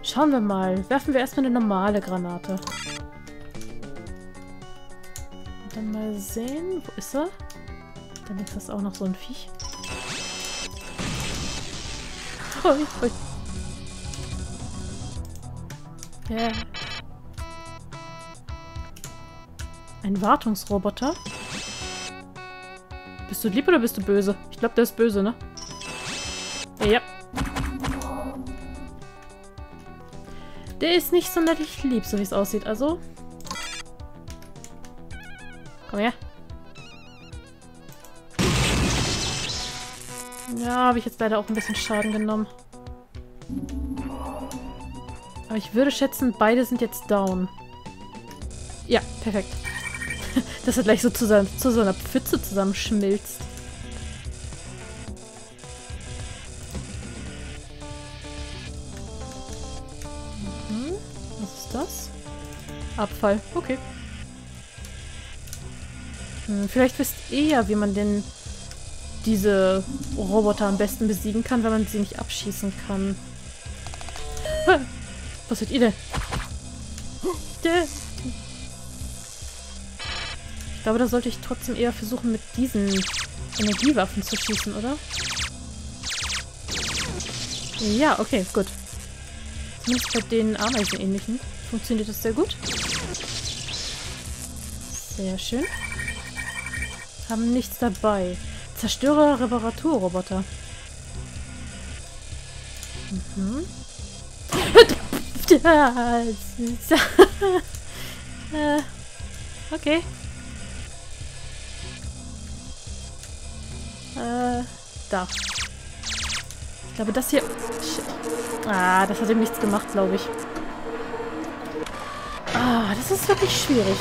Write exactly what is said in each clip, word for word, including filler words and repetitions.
Schauen wir mal. Werfen wir erstmal eine normale Granate. Und dann mal sehen. Wo ist er? Dann ist das auch noch so ein Viech. Ui, ui. Yeah. Ein Wartungsroboter? Bist du lieb oder bist du böse? Ich glaube, der ist böse, ne? Ja. Der ist nicht sonderlich lieb, so wie es aussieht. Also. Komm her. Ja, habe ich jetzt leider auch ein bisschen Schaden genommen. Aber ich würde schätzen, beide sind jetzt down. Ja, perfekt. Dass er gleich so zu, sein, zu so einer Pfütze zusammenschmilzt. Mhm. Was ist das? Abfall. Okay. Hm, vielleicht wisst ihr ja, wie man denn diese Roboter am besten besiegen kann, wenn man sie nicht abschießen kann. Was seid ihr denn? Ich glaube, da sollte ich trotzdem eher versuchen, mit diesen Energiewaffen zu schießen, oder? Ja, okay, gut. Zumindest bei den Ameisenähnlichen funktioniert das sehr gut. Sehr schön. Haben nichts dabei. Zerstörer, Reparaturroboter. Mhm. äh, okay. Äh, da. Ich glaube, das hier... Shit. Ah, das hat ihm nichts gemacht, glaube ich. Ah, das ist wirklich schwierig.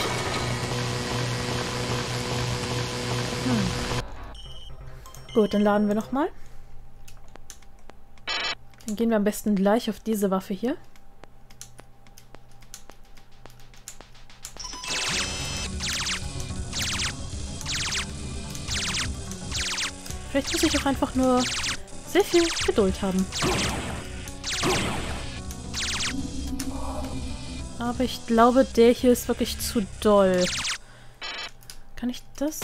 Hm. Gut, dann laden wir nochmal. Dann gehen wir am besten gleich auf diese Waffe hier. Vielleicht muss ich auch einfach nur sehr viel Geduld haben. Aber ich glaube, der hier ist wirklich zu doll. Kann ich das?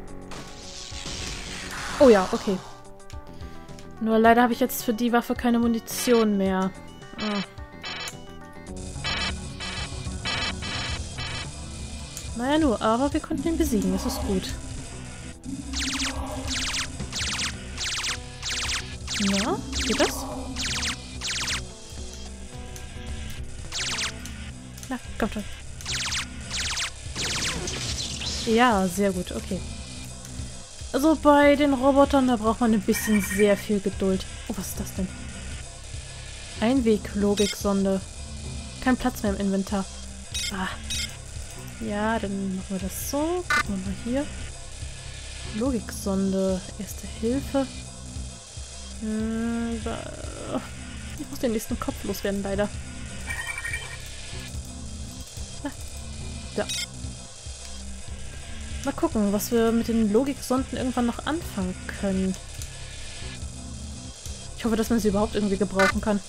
Oh ja, okay. Nur leider habe ich jetzt für die Waffe keine Munition mehr. Ah. Naja, nur, aber wir konnten ihn besiegen. Das ist gut. Ja, geht das? Na, komm schon. Ja, sehr gut, okay. Also bei den Robotern, da braucht man ein bisschen sehr viel Geduld. Oh, was ist das denn? Einweg-Logiksonde. Kein Platz mehr im Inventar. Ah. Ja, dann machen wir das so. Gucken wir mal hier. Logiksonde. Erste Hilfe. Hm, ich muss den nächsten Kopf loswerden, leider. Ah. Da. Mal gucken, was wir mit den Logiksonden irgendwann noch anfangen können. Ich hoffe, dass man sie überhaupt irgendwie gebrauchen kann.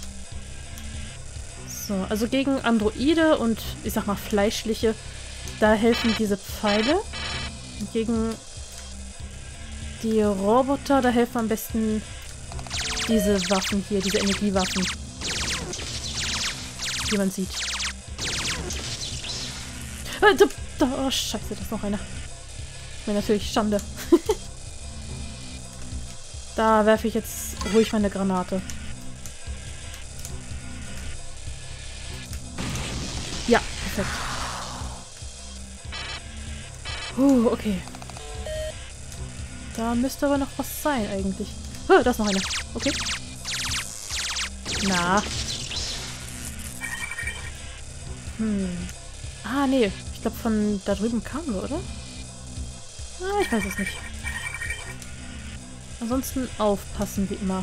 So, also gegen Androide und, ich sag mal, Fleischliche, da helfen diese Pfeile. Und gegen die Roboter, da helfen am besten diese Waffen hier, diese Energiewaffen. Wie man sieht. Oh, scheiße, da ist noch einer. Wäre natürlich Schande. Da werfe ich jetzt ruhig meine Granate. Ja, perfekt. Uh, okay. Da müsste aber noch was sein eigentlich. Oh, da ist noch einer. Okay. Na. Hm. Ah, nee. Ich glaube, von da drüben kamen wir, oder? Ah, ich weiß es nicht. Ansonsten aufpassen, wie immer.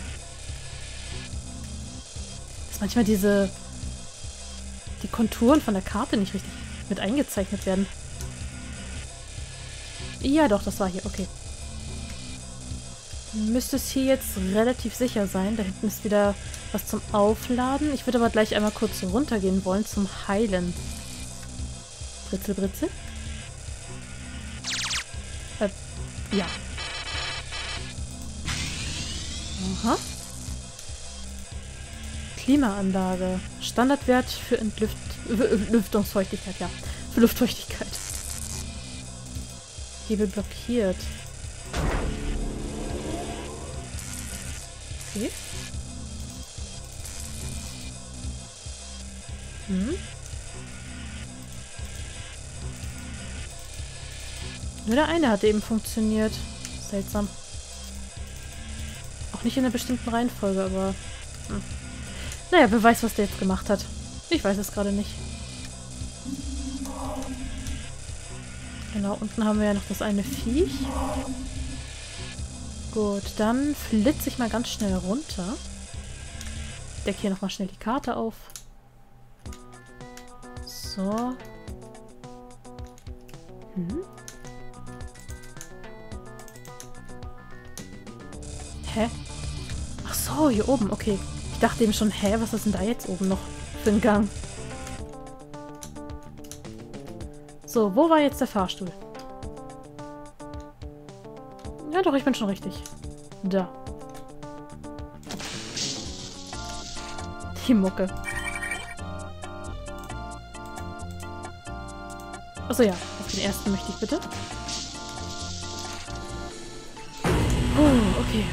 Dass manchmal diese... die Konturen von der Karte nicht richtig mit eingezeichnet werden. Ja, doch, das war hier. Okay. Müsste es hier jetzt relativ sicher sein. Da hinten ist wieder was zum Aufladen. Ich würde aber gleich einmal kurz runtergehen wollen zum Heilen. Britzel, Britzel. Äh, ja. Aha. Klimaanlage. Standardwert für Entlüft Lüftungsfeuchtigkeit, ja. Für Luftfeuchtigkeit. Hebel blockiert. Okay. Hm. Nur der eine hat eben funktioniert. Seltsam. Auch nicht in einer bestimmten Reihenfolge, aber... Hm. Naja, wer weiß, was der jetzt gemacht hat. Ich weiß es gerade nicht. Genau, unten haben wir ja noch das eine Viech. Gut, dann flitze ich mal ganz schnell runter. Decke hier nochmal schnell die Karte auf. So. Hm. Hä? Ach so, hier oben, okay. Ich dachte eben schon, hä, was ist denn da jetzt oben noch für ein Gang? So, wo war jetzt der Fahrstuhl? Ja doch, ich bin schon richtig. Da. Die Mucke. Achso, ja. Auf den ersten möchte ich bitte. Oh, okay.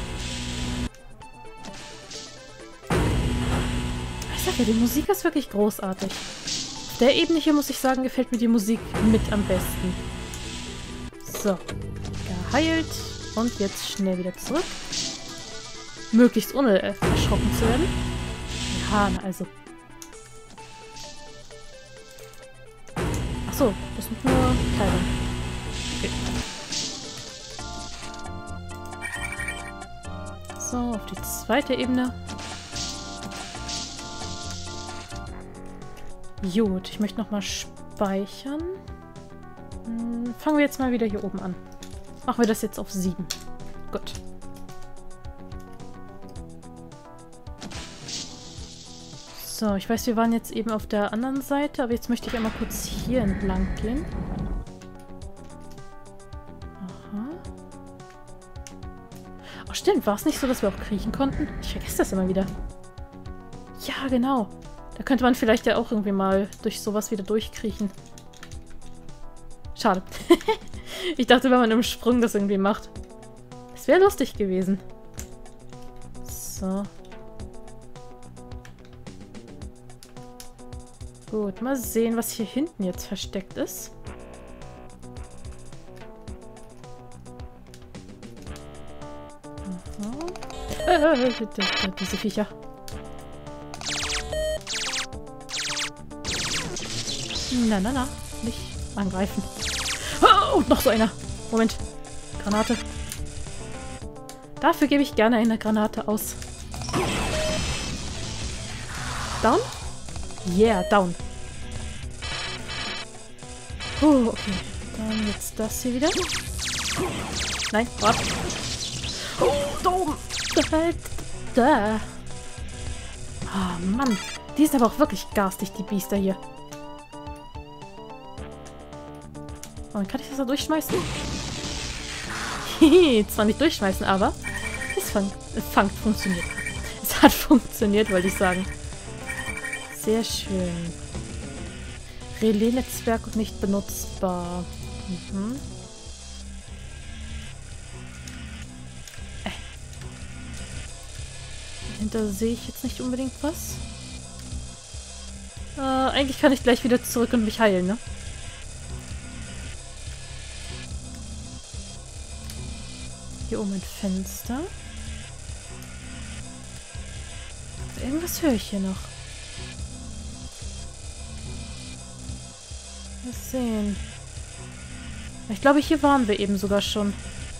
Ich sag ja, die Musik ist wirklich großartig. Auf der Ebene hier, muss ich sagen, gefällt mir die Musik mit am besten. So. Geheilt. Und jetzt schnell wieder zurück. Möglichst ohne äh, erschrocken zu werden. Ja, na also. Achso, das sind nur Kleidung. Okay. So, auf die zweite Ebene. Gut, ich möchte nochmal speichern. Hm, fangen wir jetzt mal wieder hier oben an. Machen wir das jetzt auf sieben. Gut. So, ich weiß, wir waren jetzt eben auf der anderen Seite, aber jetzt möchte ich einmal kurz hier entlang gehen. Aha. Oh, stimmt. War es nicht so, dass wir auch kriechen konnten? Ich vergesse das immer wieder. Ja, genau. Da könnte man vielleicht ja auch irgendwie mal durch sowas wieder durchkriechen. Schade. Ich dachte, wenn man im Sprung das irgendwie macht. Das wäre lustig gewesen. So. Gut, mal sehen, was hier hinten jetzt versteckt ist. Aha. Äh, diese Viecher. Na, na, na. Nicht angreifen. Oh, noch so einer. Moment. Granate. Dafür gebe ich gerne eine Granate aus. Down? Yeah, down. Oh, okay. Dann jetzt das hier wieder. Nein, warte. Oh, da oben. Da. Da. Ah, Mann. Die ist aber auch wirklich garstig, die Biester hier. Und kann ich das da durchschmeißen? Zwar nicht durchschmeißen, aber es fangt, es fangt, funktioniert. Es hat funktioniert, wollte ich sagen. Sehr schön. Relais-Netzwerk nicht benutzbar. Mhm. Äh. Dahinter sehe ich jetzt nicht unbedingt was. Äh, eigentlich kann ich gleich wieder zurück und mich heilen, ne? Hier oben ein Fenster. Irgendwas höre ich hier noch. Mal sehen. Ich glaube, hier waren wir eben sogar schon.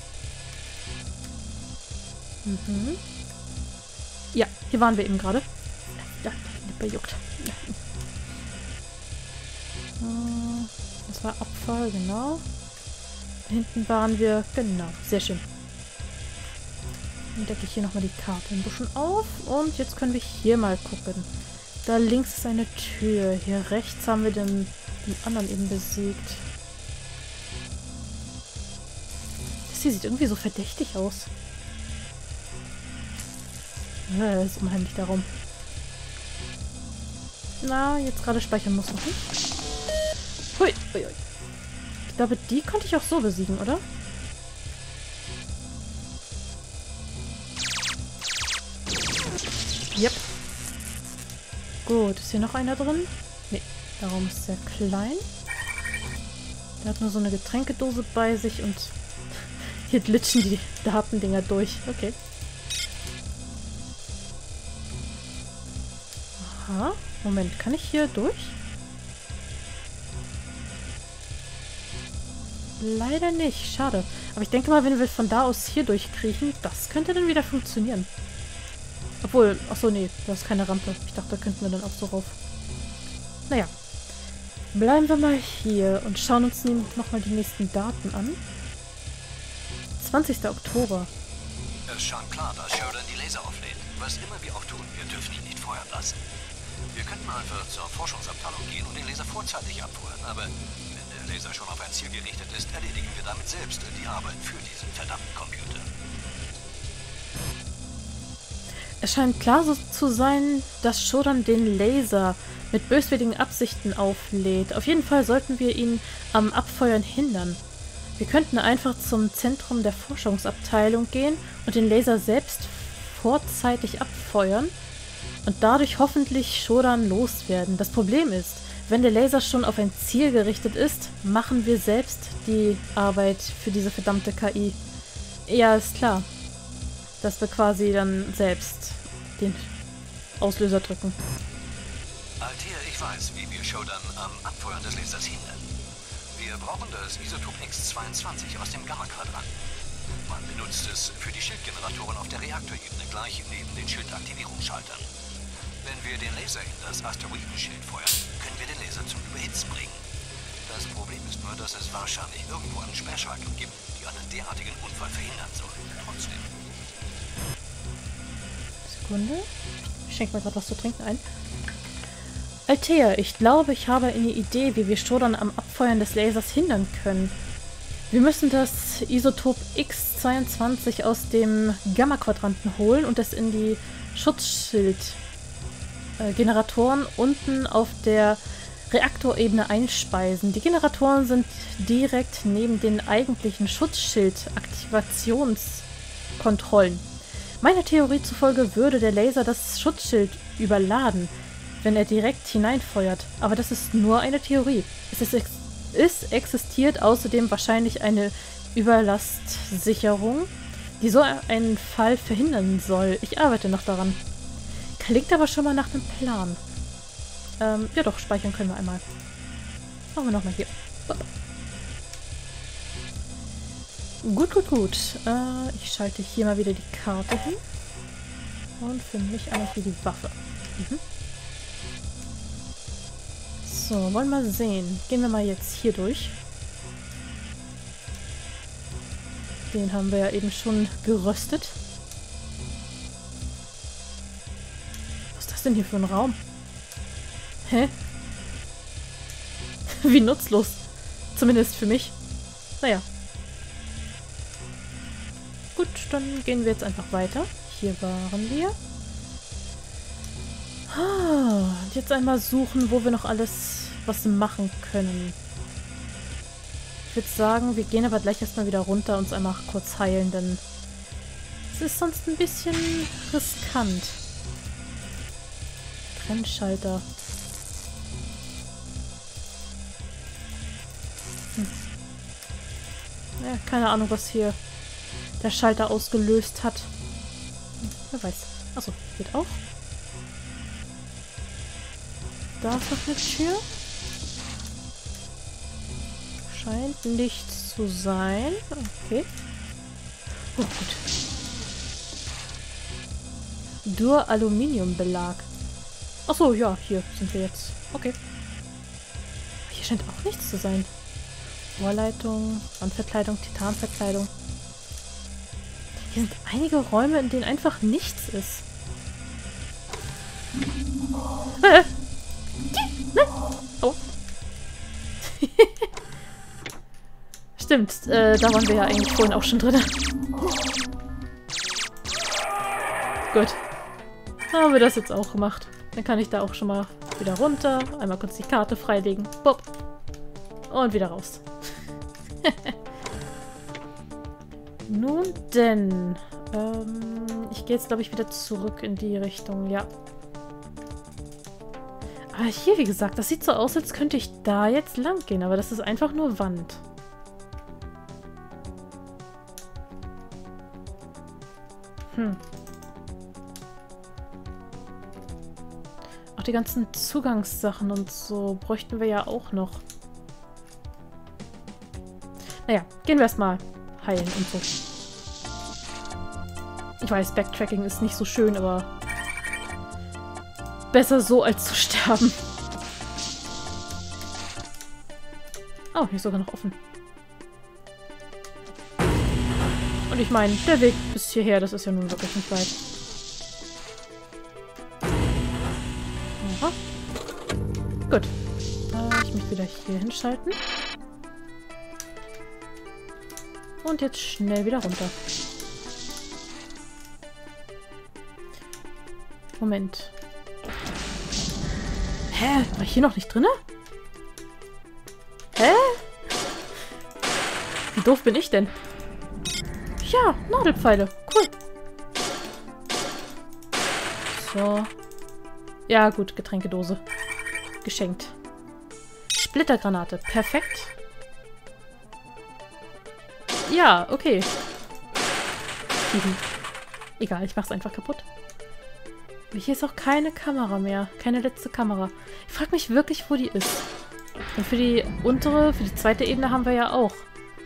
Mhm. Ja, hier waren wir eben gerade. Ja, die Lippe juckt. Das war Abfall, genau. Da hinten waren wir. Genau, sehr schön. Dann decke ich hier nochmal die Karte ein bisschen auf. Und jetzt können wir hier mal gucken. Da links ist eine Tür. Hier rechts haben wir den, den anderen eben besiegt. Das hier sieht irgendwie so verdächtig aus. Ja, das ist unheimlich darum. Na, jetzt gerade speichern muss noch nicht. Hui, hui, hui. Ich glaube, die konnte ich auch so besiegen, oder? Yep. Gut, ist hier noch einer drin? Nee, der Raum ist sehr klein. Der hat nur so eine Getränkedose bei sich und hier glitschen die Datendinger durch. Okay. Aha. Moment, kann ich hier durch? Leider nicht. Schade. Aber ich denke mal, wenn wir von da aus hier durchkriechen, das könnte dann wieder funktionieren. Obwohl, achso, nee, da ist keine Rampe. Ich dachte, da könnten wir dann auch so rauf. Naja. Bleiben wir mal hier und schauen uns nochmal die nächsten Daten an. zwanzigster Oktober. Es scheint klar, dass Sheridan die Laser auflädt. Was immer wir auch tun, wir dürfen ihn nicht feuern lassen. Wir könnten einfach zur Forschungsabteilung gehen und den Laser vorzeitig abfeuern, aber wenn der Laser schon auf ein Ziel gerichtet ist, erledigen wir damit selbst die Arbeit für diesen verdammten Computer. Es scheint klar so zu sein, dass Shodan den Laser mit böswilligen Absichten auflädt. Auf jeden Fall sollten wir ihn am Abfeuern hindern. Wir könnten einfach zum Zentrum der Forschungsabteilung gehen und den Laser selbst vorzeitig abfeuern und dadurch hoffentlich Shodan loswerden. Das Problem ist, wenn der Laser schon auf ein Ziel gerichtet ist, machen wir selbst die Arbeit für diese verdammte K I. Ja, ist klar. Dass wir quasi dann selbst den Auslöser drücken. Altair, ich weiß, wie wir Shodan am Abfeuern des Lasers hindern. Wir brauchen das Isotop X zweiundzwanzig aus dem Gamma-Quadranten. Man benutzt es für die Schildgeneratoren auf der Reaktorebene gleich neben den Schildaktivierungsschaltern. Wenn wir den Laser in das Asteroidenschild feuern, können wir den Laser zum Überhitzen bringen. Das Problem ist nur, dass es wahrscheinlich irgendwo eine Sperrschaltung gibt, die einen derartigen Unfall verhindern soll. Trotzdem. Sekunde. Ich schenke mir gerade was zu trinken ein. Altair, ich glaube, ich habe eine Idee, wie wir Shodan am Abfeuern des Lasers hindern können. Wir müssen das Isotop X zweiundzwanzig aus dem Gamma-Quadranten holen und es in die Schutzschild-Generatoren unten auf der Reaktorebene einspeisen. Die Generatoren sind direkt neben den eigentlichen Schutzschild-Aktivationskontrollen. Meiner Theorie zufolge würde der Laser das Schutzschild überladen, wenn er direkt hineinfeuert. Aber das ist nur eine Theorie. Es, ist ex es existiert außerdem wahrscheinlich eine Überlastsicherung, die so einen Fall verhindern soll. Ich arbeite noch daran. Klingt aber schon mal nach einem Plan. Ähm, ja doch, speichern können wir einmal. Machen wir nochmal hier. Gut, gut, gut. Äh, ich schalte hier mal wieder die Karte hin. Und für mich einmal hier die Waffe. Mhm. So, wollen wir mal sehen. Gehen wir mal jetzt hier durch. Den haben wir ja eben schon geröstet. Was ist das denn hier für ein Raum? Hä? Wie nutzlos. Zumindest für mich. Naja. Gut, dann gehen wir jetzt einfach weiter. Hier waren wir. Ah, und jetzt einmal suchen, wo wir noch alles was machen können. Ich würde sagen, wir gehen aber gleich erstmal wieder runter und uns einmal kurz heilen, denn es ist sonst ein bisschen riskant. Trennschalter. Hm. Ja, keine Ahnung, was hier der Schalter ausgelöst hat. Hm, wer weiß. Achso, geht auch. Da ist noch eine Tür. Scheint nichts zu sein. Okay. Oh, gut. Dur-Aluminium-Belag. Achso, ja, hier sind wir jetzt. Okay. Hier scheint auch nichts zu sein. Rohrleitung, Wandverkleidung, Titanverkleidung. Hier sind einige Räume, in denen einfach nichts ist. Äh. Nein. Oh. Stimmt, äh, da waren wir ja eigentlich vorhin auch schon drin. Gut. Haben wir das jetzt auch gemacht. Dann kann ich da auch schon mal wieder runter. Einmal kurz die Karte freilegen. Bob. Und wieder raus. Nun denn. Ähm, ich gehe jetzt, glaube ich, wieder zurück in die Richtung. Ja. Aber hier, wie gesagt, das sieht so aus, als könnte ich da jetzt lang gehen. Aber das ist einfach nur Wand. Hm. Auch die ganzen Zugangssachen und so bräuchten wir ja auch noch. Naja, gehen wir erstmal heilen und so. Ich weiß, Backtracking ist nicht so schön, aber besser so, als zu sterben. Oh, hier ist sogar noch offen. Und ich meine, der Weg bis hierher, das ist ja nun wirklich nicht weit. Aha. Gut. Äh, ich möchte wieder hier hinschalten. Und jetzt schnell wieder runter. Moment. Hä? War ich hier noch nicht drin? Hä? Wie doof bin ich denn? Ja, Nadelpfeile. Cool. So. Ja, gut. Getränkedose. Geschenkt. Splittergranate. Perfekt. Ja, okay. Mhm. Egal, ich mach's einfach kaputt. Aber hier ist auch keine Kamera mehr. Keine letzte Kamera. Ich frage mich wirklich, wo die ist. Und für die untere, für die zweite Ebene haben wir ja auch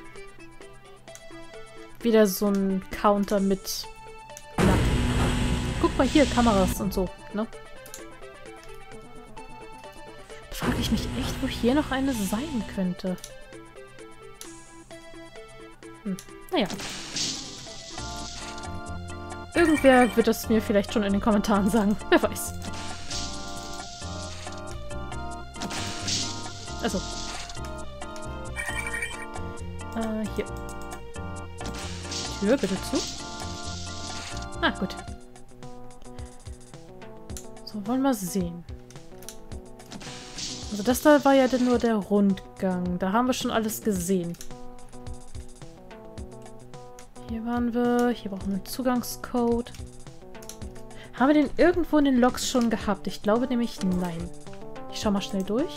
wieder so ein Counter mit... Na. Guck mal hier, Kameras und so, ne? Da frage ich mich echt, wo hier noch eine sein könnte. Hm, naja. Irgendwer wird es mir vielleicht schon in den Kommentaren sagen. Wer weiß. Also. Äh, hier. Tür bitte zu. Ah, gut. So, wollen wir sehen. Also das da war ja dann nur der Rundgang. Da haben wir schon alles gesehen. Hier waren wir. Hier brauchen wir einen Zugangscode. Haben wir den irgendwo in den Logs schon gehabt? Ich glaube nämlich nein. Ich schau mal schnell durch.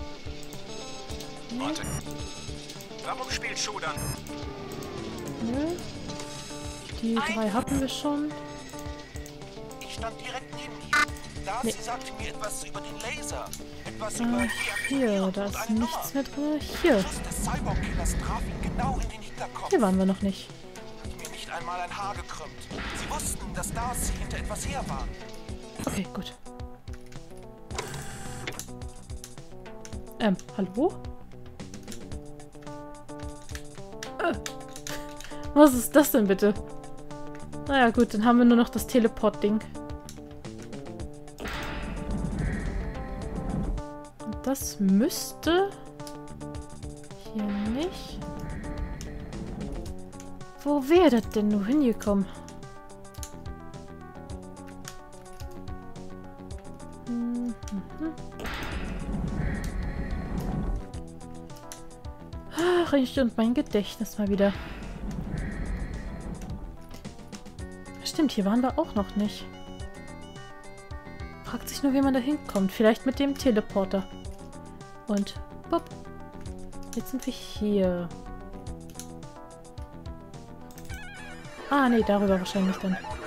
Warte. Warum spielt Schuh dann? Nö. Die drei hatten wir schon. Ich stand direkt neben ihr. Da Nee. sie sagte mir etwas über den Laser. Etwas Äh, über hier, da ist nichts mehr drin. Hier. Schuss des Cyborg-Killers traf ihn genau in den Hinterkopf. Hier waren wir noch nicht. Hat mir nicht einmal ein Haar gekrümmt. Sie wussten, dass Darcy hinter etwas her war. Okay, gut. Ähm, hallo? Äh, was ist das denn bitte? Naja, gut, dann haben wir nur noch das Teleport-Ding. Und das müsste... Hier nicht. Wo wäre das denn nur hingekommen? Mhm. Ach, ich und mein Gedächtnis mal wieder. Stimmt, hier waren wir auch noch nicht. Fragt sich nur, wie man da hinkommt. Vielleicht mit dem Teleporter. Und, bupp. Jetzt sind wir hier. Ah, nee, darüber wahrscheinlich dann.